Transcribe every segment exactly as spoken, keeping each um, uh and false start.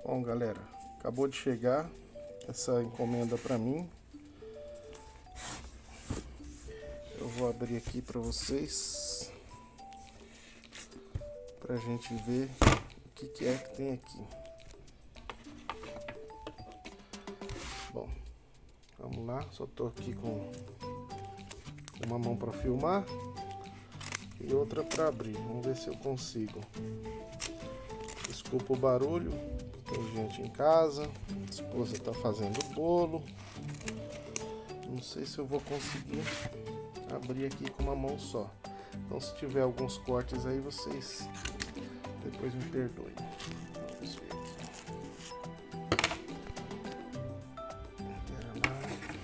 Bom, galera, acabou de chegar essa encomenda para mim. Eu vou abrir aqui para vocês, pra gente ver o que, que é que tem aqui. Bom, vamos lá. Só tô aqui com uma mão para filmar e outra para abrir. Vamos ver se eu consigo. Desculpa o barulho, tem gente em casa, a esposa tá fazendo bolo. Não sei se eu vou conseguir abrir aqui com uma mão só. Então, se tiver alguns cortes aí, vocês depois me perdoem. Vamos ver aqui. Pera lá.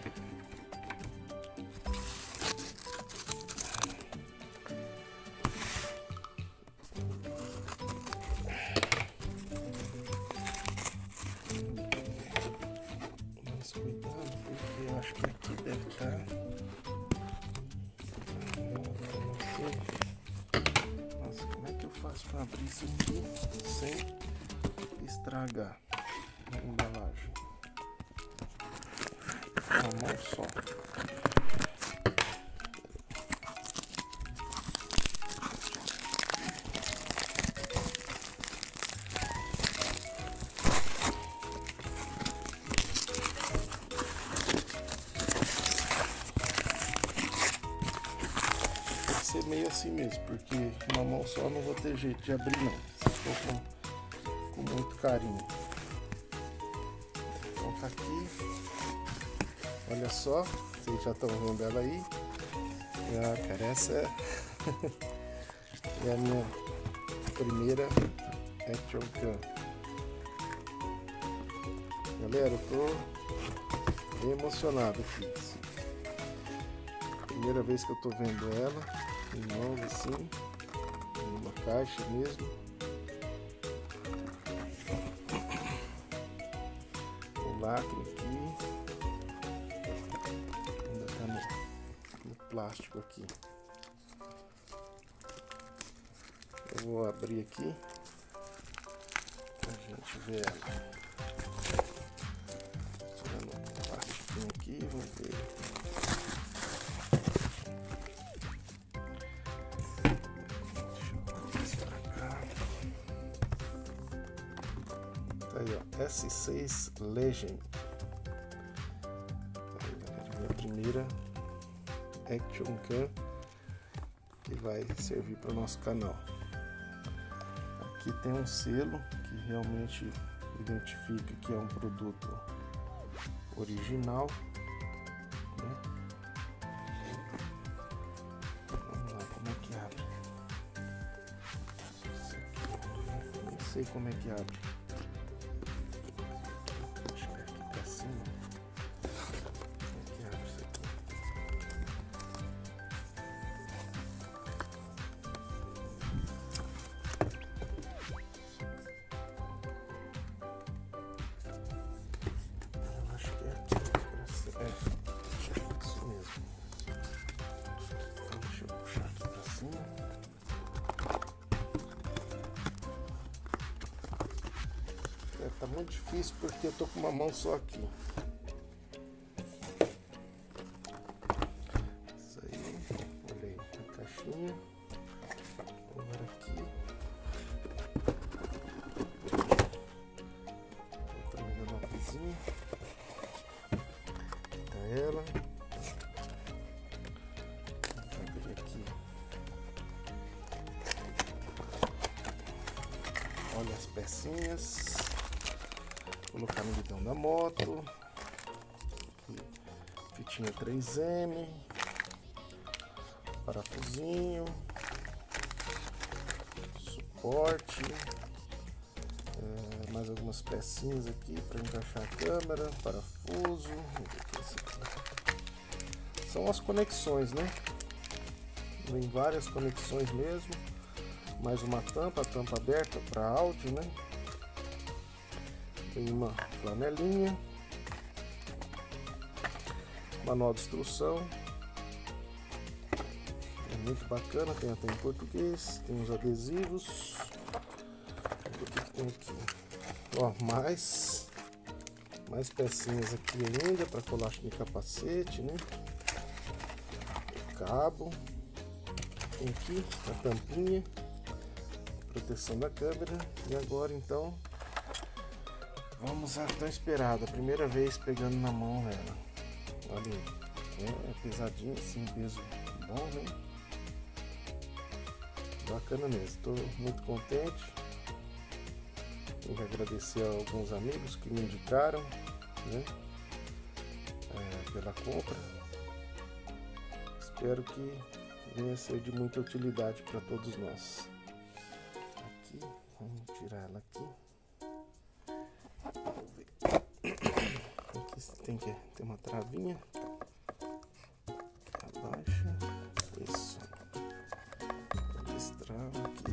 Mas cuidado, porque eu acho que aqui deve estar. Nossa, como é que eu faço para abrir isso aqui sem estragar a embalagem? Uma mão só. Ser meio assim mesmo, porque uma mão só não vou ter jeito de abrir não, se for com, com muito carinho. Então tá aqui, olha só, vocês já estão vendo ela aí. Ah, cara, essa é, é a minha primeira Action Cam. Galera, eu tô bem emocionado aqui. Primeira vez que eu tô vendo ela em mãos assim, numa caixa mesmo. O lacre aqui ainda tá no, no plástico aqui. Eu vou abrir aqui pra gente ver ela. Tirando o plástico aqui, vamos ver. Aí, ó, S seis Legend. Aí, galera, minha primeira Action Cam que vai servir para o nosso canal. Aqui tem um selo que realmente identifica que é um produto original, né? Vamos lá, como é que abre? Isso aqui, nem sei como é que abre. É, tá muito difícil porque eu tô com uma mão só aqui. Isso aí, olhei a caixinha. Agora aqui. Vou pegar uma coisinha. Tá ela. Vou abrir aqui. Olha as pecinhas. Colocar no guidão da moto, fitinha três M, parafusinho, suporte, é, mais algumas pecinhas aqui para encaixar a câmera, parafuso. Esse aqui. São as conexões, né? Vem várias conexões mesmo, mais uma tampa, a tampa aberta para áudio, né? Tem uma flanelinha, manual de instrução, é muito bacana, tem até em português, tem os adesivos. O que, que tem aqui? Ó, mais, mais pecinhas aqui ainda para colar no capacete, né? O cabo. Tem aqui a tampinha, proteção da câmera. E agora então vamos à tão esperada, primeira vez pegando na mão ela. Olha aí, é pesadinho assim, peso bom, né? Bacana mesmo, estou muito contente. Tenho que agradecer a alguns amigos que me indicaram, né? É, pela compra. Espero que venha a ser de muita utilidade para todos nós. Aqui, vamos tirar ela aqui. Aqui tem que ter uma travinha. Abaixa. Isso. Destrava aqui.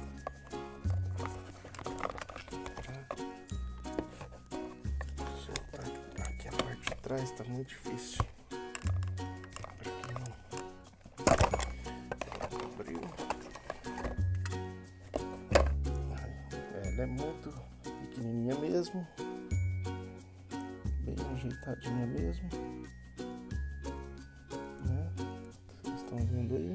Pra soltar aqui a parte de trás, tá muito difícil. Ela é muito pequenininha mesmo, bem ajeitadinha mesmo, né? Vocês estão vendo aí?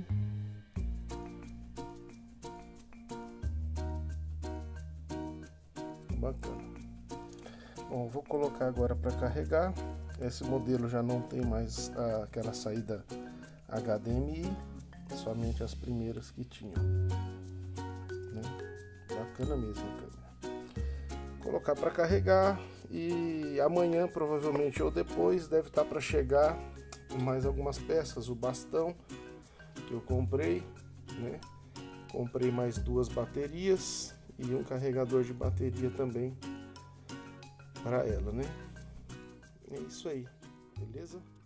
Bacana. Bom, vou colocar agora para carregar. Esse modelo já não tem mais a, aquela saída H D M I, somente as primeiras que tinham, né? Bacana mesmo, cara. Colocar para carregar e amanhã provavelmente ou depois deve estar para chegar mais algumas peças, o bastão que eu comprei, né? Comprei mais duas baterias e um carregador de bateria também para ela, né? É isso aí, beleza?